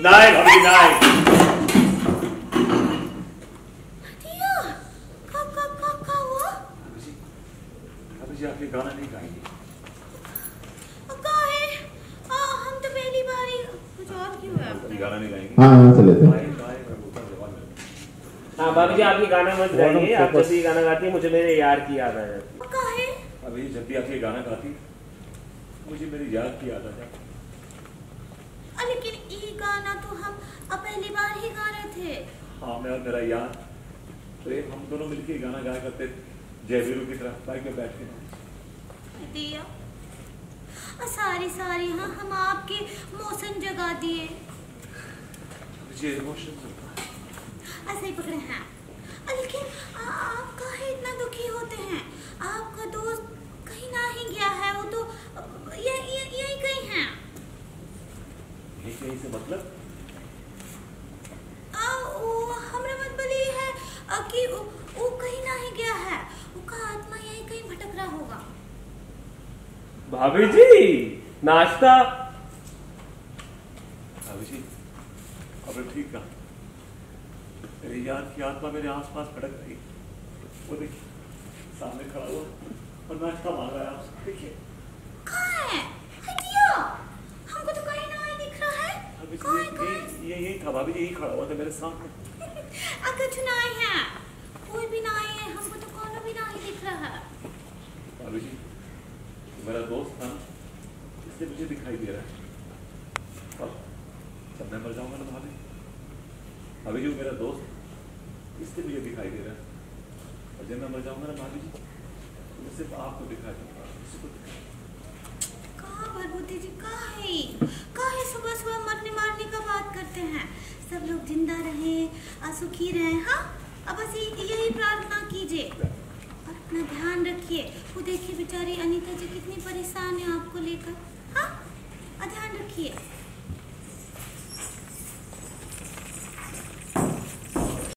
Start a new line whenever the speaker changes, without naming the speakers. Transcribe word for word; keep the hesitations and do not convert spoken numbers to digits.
Night भाभी night.
दिया का का का का हुआ?
भाभी जी भाभी जी आप ये गाना नहीं गाएंगे?
का है? आ, हम तो पहली बार ही कुछ और क्यों है आपने?
गाना नहीं गाएंगे?
हाँ हाँ चले थे।
हाँ भाभी जी आप ये गाना मत गाइए। आप जब भी गाना गाती है मुझे मेरे यार की याद आ जाती है।
का है?
अभी जब भी आप ये गाना गाती मुझे मेरी याद की याद आ जाती।
लेकिन ये गाना तो हम अब पहली बार ही गा रहे थे।
हाँ मैं और मेरा यार प्रेम हम दोनों मिलके गाना गाया करते जयवीरू की तरह बाइक में बैठ के।
दिया सारी सारी हाँ हम आपके मौसम जगा दिए।
मुझे इमोशंस
ऐसे ही पकड़े हैं। लेकिन आप काहे इतना दुखी होते हैं? आपका दोस्त कहीं ना ही गया है, वो तो ये ये यही कहीं है।
यही कहीं से मतलब?
आ, वो हमरा मत बोलिए है आ, कि वो, वो कहीं ना ही गया है। उसका आत्मा यही कहीं भटक रहा होगा।
भाभी जी नाश्ता।
भाभी जी अब ठीक कहा। मेरे यार की आत्मा मेरे आसपास भटक रही। वो देखिए सामने खड़ा हुआ और नाश्ता मांग रहा है आपसे। देखिए
कहाँ है? हटियो, हमको तो कहीं ना ही दिख रहा है।
भाभी
कहाँ है,
जी
कहाँ
यही यही यही था। भाभी जी यही खड़ा हुआ था मेरे सामने।
अगर चुनाई है कोई भी ना आए है, हमको तो कौन भी ना ही दिख रहा है।
भाभी जी मेरा दोस्त था ना, इसलिए मुझे दिखाई दे रहा है। अब जब मैं मर जाऊंगा ना भाभी भाभी जी वो मेरा दोस्त इसलिए मुझे दिखाई दे रहा है। और जब मैं मर जाऊंगा ना भाभी जी तो सिर्फ आपको दिखाई दूंगा, किसी को दिखाई।
कहाँ भरभूति जी काहे काहे सुबह सुबह मरने मारने का बात करते हैं? सब लोग जिंदा रहें, सुखी रहें। हाँ अब बस यही प्रार्थना कीजिए और अपना ध्यान रखिए। वो देखिए बेचारी अनीता जी कितनी परेशान है आपको लेकर। हाँ ध्यान रखिए।